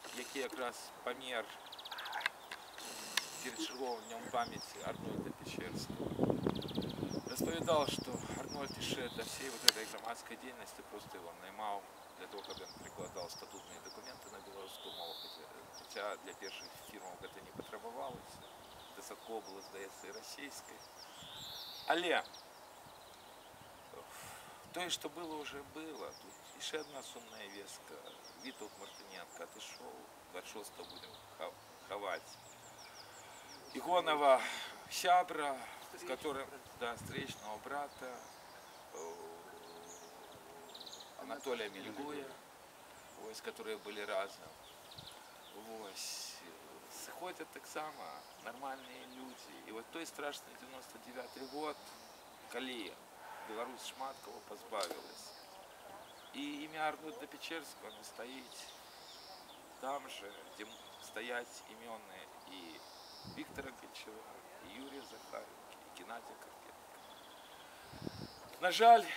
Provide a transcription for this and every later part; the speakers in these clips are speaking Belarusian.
який якраз помер перед черговым днем памяти Арнольда Печерского, рассказал, что Арнольд еще до всей вот этой громадской деятельности просто его наймал для того, чтобы он прикладал статутные документы на белорусскую мову, хотя для перших фірмаў гэта не патрабавалася, дастаткова было, здаецца, і расійскай. Але тое, што было, уже было. Тут еще одна сумная вестка. Вітаўт Мартыненко отышоў, 26 будем хаваць ігонага сябра, с которым, да, встречного брата Анатолия Мельгуя, с которые были разом. Сыходят так само нормальные люди. И вот той страшный 99-й год, коли Беларусь шмат кого позбавилась. И имя Арнольда Печерского не стоит там же, где стоят имены и Виктора Гончара, и Юрия Захаренко, и Геннадия Карпенко. На жаль,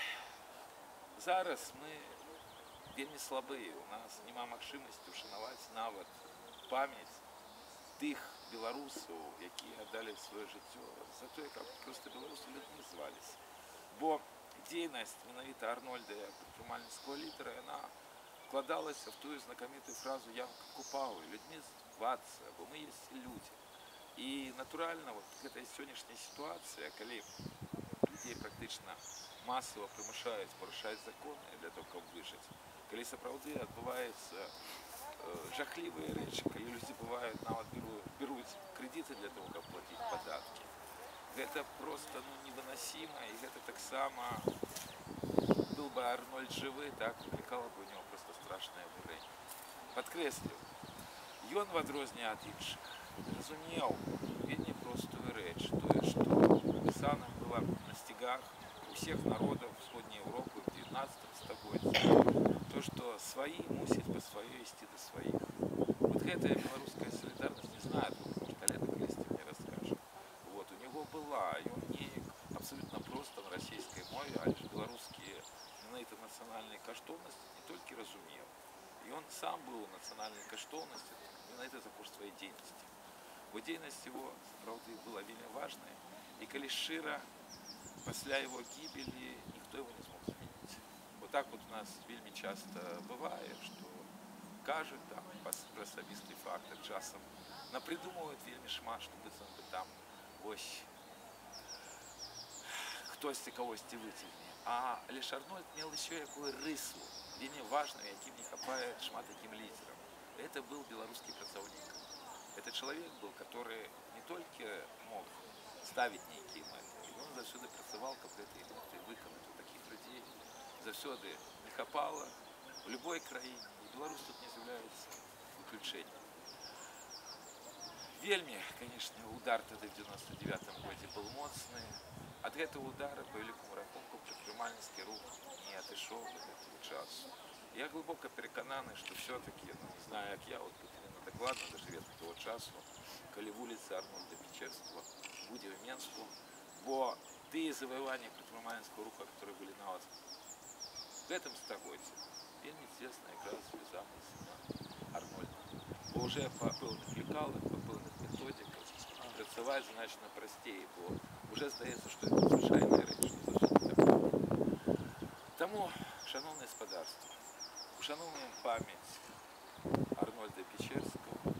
зараз мы вельмі слабые. У нас нема магчымасці ушанаваць нават памяць тых беларусаў, якія аддалі сваё жыццё за тое, каб проста беларусы людьми зваліся. Бо дзейнасць менавіта Арнольда як прадпрымальніцкага лідара, яна вкладалася в тую знакамітую фразу «Янка Купалы» – «Людьми звацца, бо мы есть люди». І натуральна, вот гэта сённяшняя сітуацыя, калі людей практычна масава прымушаюць парушаць законы для того, каб выжыць, калі сапраўды адбываюцца жахлівыя рэчы, калі людзі бываюць нават беруць крэдіты для того, каб плаціць падаткі. Гэта просто невыносіма, і гэта таксама был бы Арнольд жывы, так выклікала бы у него просто страшнае абурэнне. Падкрэсліў, ён в адрозненне ад іншых разумеў вельмі простую рэч, тое, што напісана была на сцягах усіх народаў Усходняй Еўропы в 19 стагоддзі, то, што сваі мусяць па сваёй ісці да сваіх. Вот гэтая беларуская салідарнасць, не знаю, может, Олег калісьці мне раскажа. Вот, у него была, ён неяк абсолютно просто на расійскай мове, але ж беларускія менавіта нацыянальныя каштоўнасці не толькі разумеў, ён сам быў нацыянальнай каштоўнасцю менавіта за кошт сваёй дзейнасці. Бо дзейнасць его, правда, была вельмі важная, и коли широ, пасля его гибели никто его не смог заменить. Вот так вот у нас вельмі часто бывает, что кажут там про асабісты фактор часом напридумывают вельмі шмат, что быццам бы там ось хтосьці кагосьці выцягне. А лишь Арнольд мел еще якую рысу, вельмі важную, якім не хапает шмат таким лидером. Это был белорусский працаўнік. Это человек был, который не только мог ставить некие мэты, он заўсёды працавал, каб гэтыя мэты выканаць. У таких людей заўсёды не хапала в любой краіне, и Беларусь тут не з'яўляецца выключением. Вельмі, конечно, удар тогда в 99-м годзе был моцны. От этого удара, по великому рахунку, прадпрымальніцкі рух не отышоў до этого часу. Я глубоко перекананы, что все-таки, не знаю, как я, вот именно докладно доживет до того часу, коли вулица Арнольда Печерского будет в Менску, бо те завоевания предпринимательского руха, которые были на вас в этом стагодзе, вельмі тесно как раз связаны с Арнольдом. Бо уже по пэўных лекалах, по пэўных методиках працаваць значна прасцей, бо уже здаецца, что это звычайная рэч, не заўсёды так. Таму, шановне гаспадарства, ушануем память Арнольда Печерского,